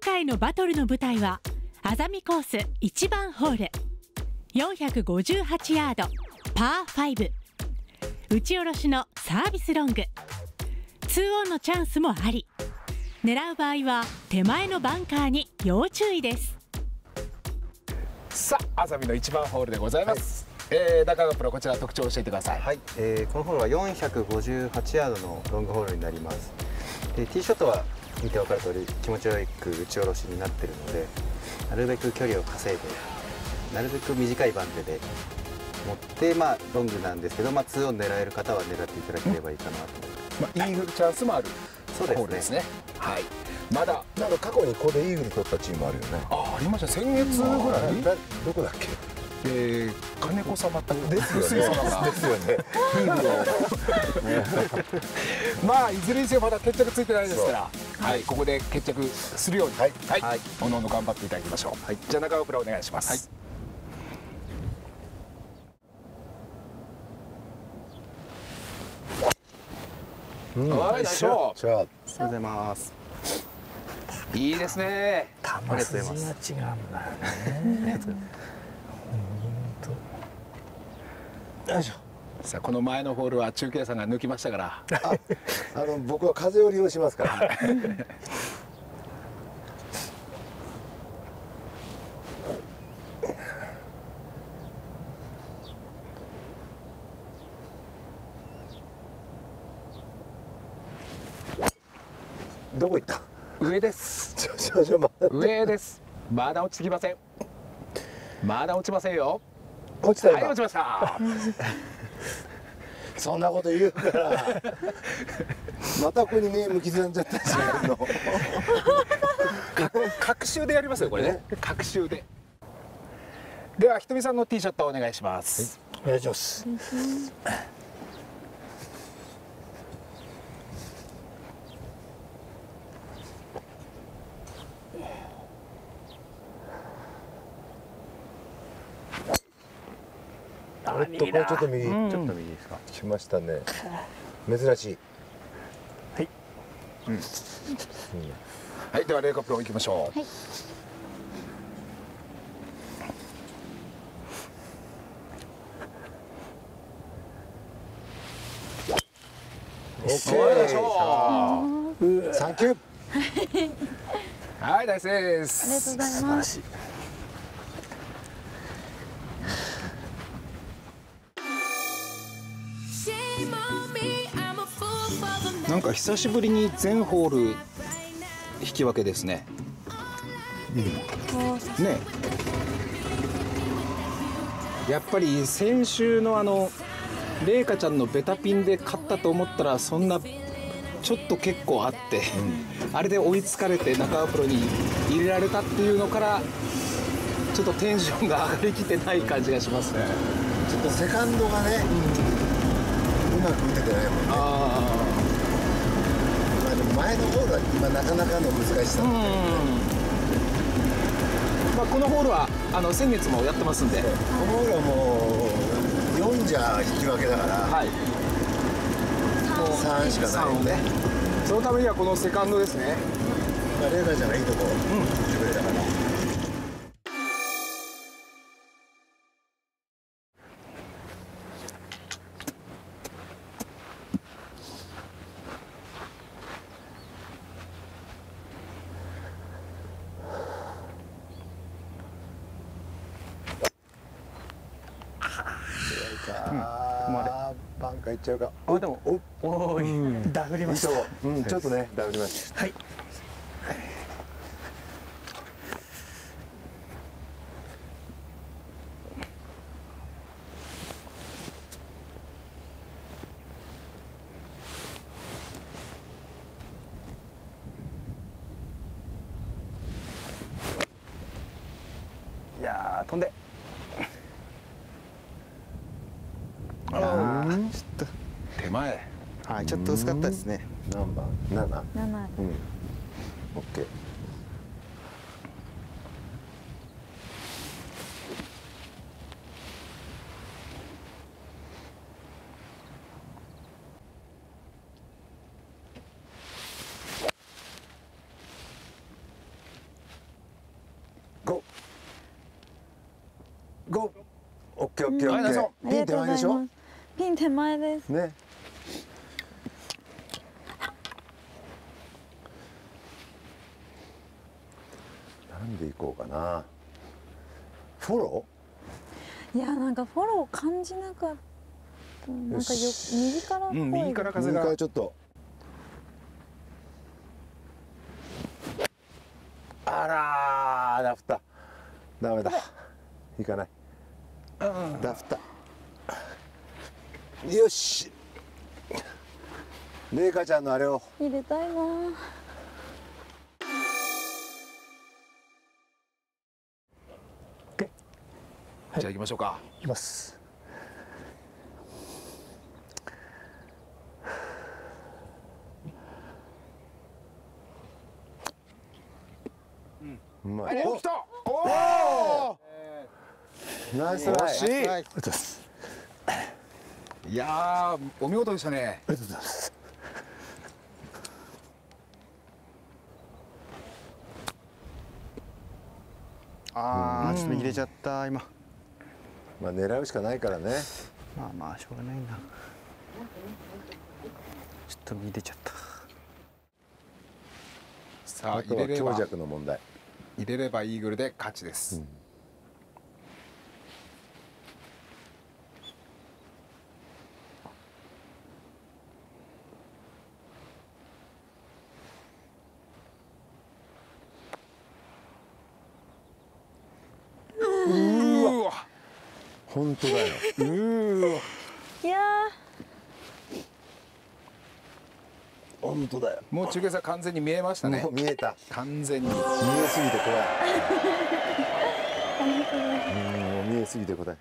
回のバトルの舞台はあざみコース1番ホール、458ヤードパー5、打ち下ろしのサービスロング、2オンのチャンスもあり、狙う場合は手前のバンカーに要注意です。 さあ、あざみの1番ホールでございます。中川プロ、こちら特徴を教えてください。 はい、このホールは458ヤードのロングホールになります。ティーショットは見て分かる通り気持ちよく打ち下ろしになっているので、なるべく距離を稼いで、なるべく短い番手で持って、ロングなんですけど、2オン狙える方は狙っていただければいいかなと思います。 イーグルチャンスもあるそうですね。 ホールですね。はい。まだなんか過去にここでイーグル取ったチームあるよね。 ありました。先月ぐらい。 どこだっけ？ 金子様とですよね。ですよね。 まあいずれにせよまだ決着ついてないですから、はい、ここで決着するように、はい、おのおの頑張っていただきましょう。はい、じゃあ中川プロお願いします。はい、ナイスショット。 ありがとうございます。 いいですね。 球筋が違うんだよね。よいしょ。 さあこの前のホールは中継さんが抜きましたから。 僕は風を利用しますから。どこ行った？ 上です。上です。まだ落ちてきません。まだ落ちませんよ。 落ちたよ。 はい、落ちました。 そんなこと言うからまたここに目向きずんじゃったしの隔週でやりますよこれね。隔週で。ではひとみさんのティーショットお願いします。 お願いします。これちょっと右、 ちょっと右ですか。 来ましたね。珍しい。 はい。はい、ではレイカプロ行きましょう。はい。 オッケー。サンキュー。 はい、ナイスです。 ありがとうございます。 なんか久しぶりに全ホール引き分けですね。ね。やっぱり先週のレイカちゃんのベタピンで勝ったと思ったらそんなちょっと結構あって、あれで追いつかれて中川プロに入れられたっていうのからちょっとテンションが上がりきってない感じがしますね。 ちょっとセカンドがね、うまく打ててないもんね。でも前のホールは今なかなかの難しさだったよね。 このホールは先月もやってますんで、 このホールはもう4じゃ引き分けだから、はい、3しかないよね。 そのためにはこのセカンドですね。 レイカちゃんがいいとこ打ってくれたから。バンカー行っちゃうか。 でもダフりました。 ちょっとねダフりました。はい。 いやー飛んで。 ちょっと手前。 はい、ちょっと薄かったですね。 何番？7。 7。 オッケー。 ケーオッケーオッケー。ピン手前でしょ。 ピン手前です。 ね。なんで行こうかな。フォロいや、なんかフォロー感じなかった。なんか右からっぽい。 右からー。 風が。 ちょっと。あらー、ダフった。ダメだ。行かない。ダフった。よし。レイカちゃんのあれを。 入れたいな。 じゃあ行きましょうか。 いきます。うまい。 お、来た。おお。 ナイストライ。 惜しい。いやー、お見事でしたね。 ありがとうございます。 ああ、ちょっと入れちゃった今。 まあ狙うしかないからね。 まあまあしょうがないな。ちょっと入れちゃった。 さあ、 あとは強入弱の問題。 れればイーグルで勝ちです。うわ。 本当だよ。 いや本当だよ。 もう中継さん完全に見えましたねもう。見えた。 完全に。 見えすぎて怖い。もう見えすぎて怖い。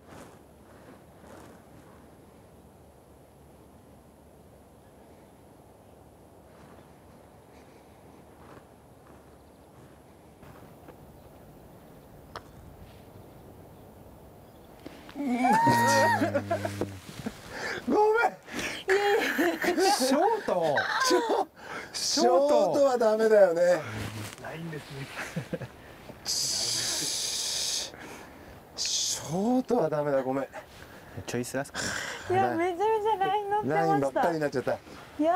ごめん。 ショート。 ショートはダメだよね。 ないんですね。 ショートはダメだ。ごめん。 チョイスラスか。 ー、いや、めちゃめちゃライン乗ってました。 ラインばっかりになっちゃった。 いや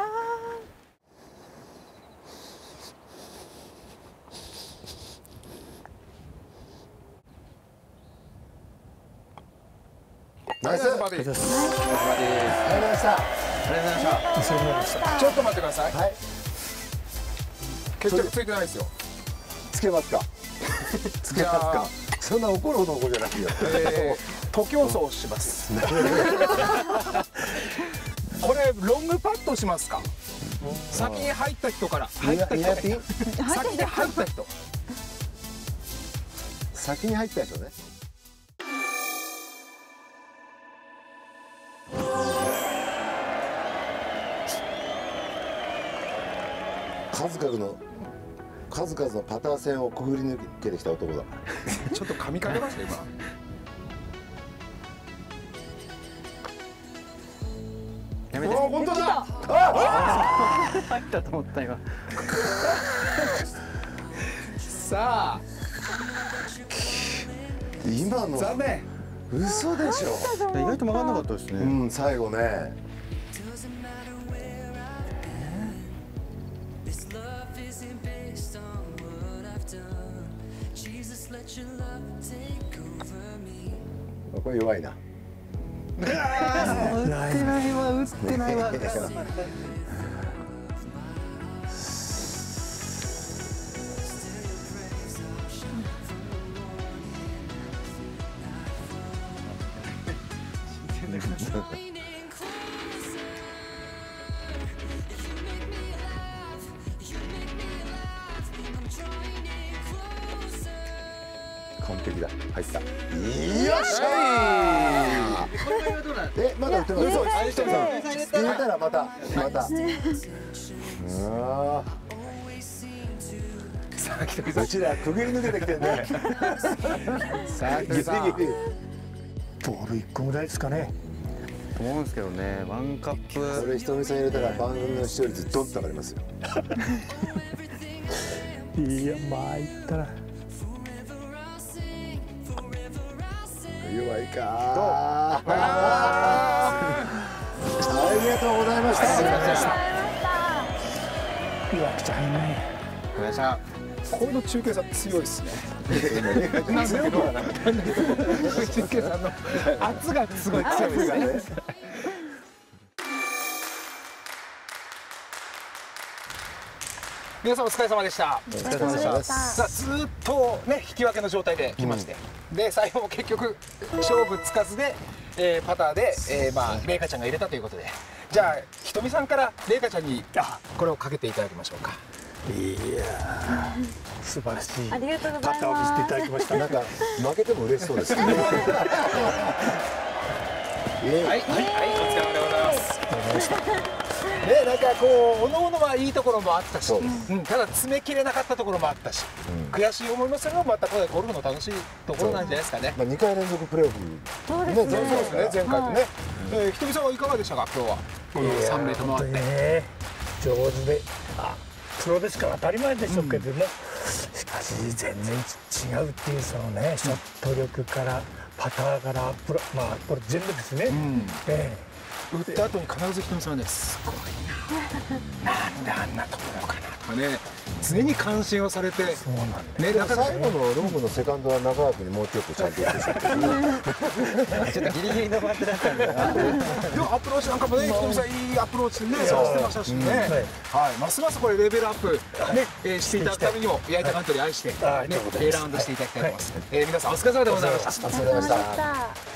ナイスバーディー。 ありがとうございました。 ありがとうございました。 ちょっと待ってください。 はい。 決着ついてないですよ。 つけますか。つけますか。そんな怒るほどの子じゃないよ。 徒競走します。これロングパットしますか。先に入った人から。入った人。 ニアピン。 先に入った人。 先に入った人ね。数々のパター線をくぐり抜けてきた男だ。 ちょっと噛みかけました今。 やめて。 本当だ。 入ったと思った今。 さあ、 今の残念。 嘘でしょ。 意外と曲がんなかったですね。 うん、最後ね。これ弱いな。 打ってないわ、打ってないわ。 完璧だ。入った。よっしゃー。まだ打ってます。入れたらまた。うちらくぐり抜けてきてんね。 さあ、ギリギリ。 ボール1個ぐらいですかね。 と思うんですけどね。ワンカップ。 これひとみさん入れたら番組の視聴率ドンと上がりますよ。 いや、参ったら。 弱いか。ありがとうございました。 岩木ちゃんね。 ごめんなさこの中継さん強いですね。なんだけど中継さんの圧がすごい強いですね。皆さんお疲れ様でした。 お疲れ様でした。 さあずっとね引き分けの状態で来まして、で最後も結局勝負つかずで、パターで、レイカちゃんが入れたということで、じゃあひとみさんからレイカちゃんにこれをかけていただきましょうか。 いやー、素晴らしいありがとうございますパターを見せていただきました。 なんか負けても嬉しそうですね。 はい、お疲れ様でございます。ね、なんかこうおのおのはいいところもあったし、ただ詰めきれなかったところもあったし、悔しい思いもするのもまたこれゴルフの楽しいところなんじゃないですかね。 2回連続プレーオフ。 そうですね。 そうですね、前回とね。ひとみさんはいかがでしたか、今日は。この3メートル回って。 ね、上手で、プロですから当たり前でしょうけども、しかし全然違うっていうそのね、ショット力からパターからアップロ、これ全部ですね。 打った後に必ずひとみさんね、すごいな、なんであんなところかなとかね、常に感心をされて、 そうなんだね、だから最後のロングのセカンドは中川君にもうちょっとちゃんとやってほしいっていう。 い。ちょっとギリギリのバットだったんで。 でもアプローチなんかもね、ひとみさんいいアプローチね、してましたしね、はい、ますますこれレベルアップね、していただくためにも矢板カントリー愛してね、ラウンドしていただきたいと思います。皆さんお疲れ様でございました。 ありがとうございました。 ました。